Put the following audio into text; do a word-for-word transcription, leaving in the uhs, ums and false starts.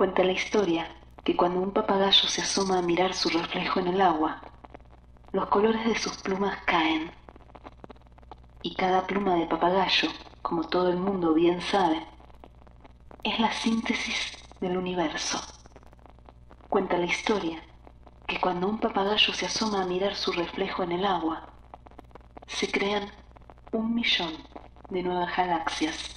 Cuenta la historia que cuando un papagayo se asoma a mirar su reflejo en el agua, los colores de sus plumas caen. Y cada pluma de papagayo, como todo el mundo bien sabe, es la síntesis del universo. Cuenta la historia que cuando un papagayo se asoma a mirar su reflejo en el agua, se crean un millón de nuevas galaxias.